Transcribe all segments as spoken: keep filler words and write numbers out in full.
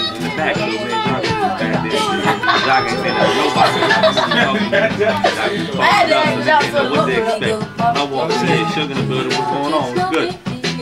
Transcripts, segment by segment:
in the back, so man, Jock ain't saying that nobody. I had to ask Jock what they expect. I walked in there, Sugar in the building, what's going on? What's good?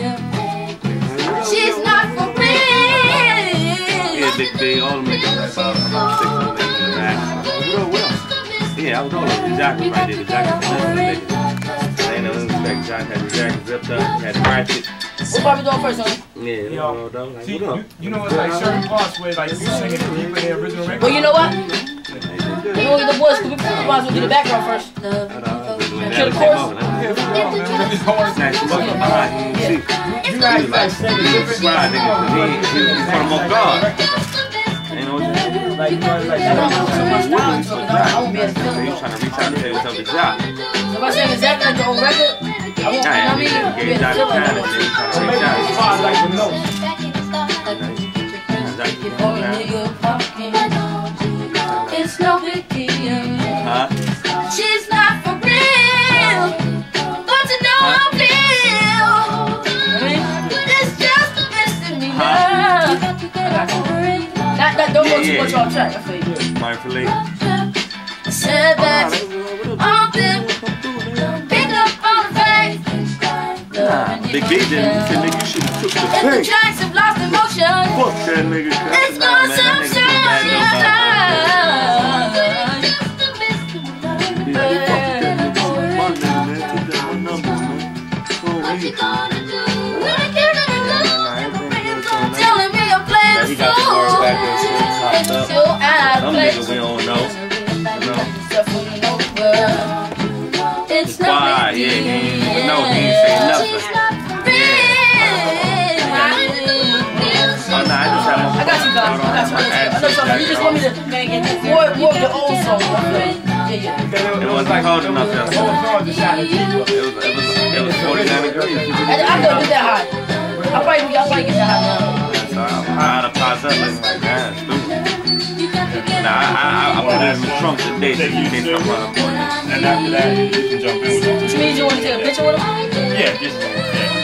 She's not for real. Yeah, Big B, all the makeup right about six of them in the back. Well, well. Yeah, I was all over the jacket right there. The jacket was nothing to make it. I ain't no respect. Jock had the jacket zipped up, had the ratchet. What Bobby doing first, honey? Yeah, Yo, though. Like, see, what up? you, you know it's like certain parts where like you singing it deep in the original record. Well, you know what? We're gonna get the boys, because we might as well get the background first. Kill the chorus. Yeah, come on, man. It's hard. Snatch him up behind you. See, You guys like singing different. fried nigga. He he put him on guard. Ain't no Like, you know, like, I won't be able to so feel you it. trying to reach out and tell yourself the job. If I sing exactly like the old record, I won't, you know what I mean? I'll be able to feel it. so maybe it's hard like the notes. It's no big deal. Huh? She's not for real, but you know how I feel. It's just a misdemeanor. Not that don't go too much off track. I feel you. Mindfully. Said that all them pick up on the face. Big B didn't. He said, nigga, you should have took the If the thing. tracks have lost emotion, Fuck that nigga. it's gonna sound so telling me your plans He got the word back there, shit popped up. so I Some niggas we don't know. You know? it's Why? Yeah, he ain't even know. He ain't say nothing. Oh, nah, I just had I got you guys. I got you. I know something. You just want me to more, more of the old song. Yeah, yeah. It wasn't cold enough The yesterday. whole song just sounded deep. It was, it was, it was forty-nine degrees. I, I couldn't get that hot. I probably, I probably get that hot now. So I had to pause up looking like, man, stupid. Nah, I, I, I put it in the trunk today so you can't come run up on it. And after that, you can jump in with it. Which means you want to take a picture with him? Yeah, just, yeah.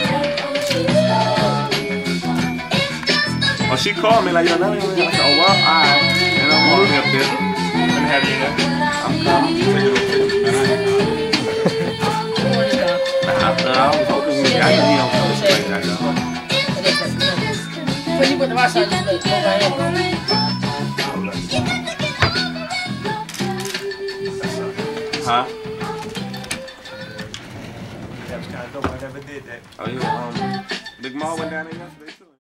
Oh, she called me like, yo, nothing. I said, oh, well, all right. And I'm walking up there. Let me have you in there. I'm coming. Take it over. After I was hoping we got to be on something like that, though. When you put the right side, just like, over here. Huh? That was kind of dope. I never did that. Oh, yeah. Um, Big Ma went down there yesterday, too.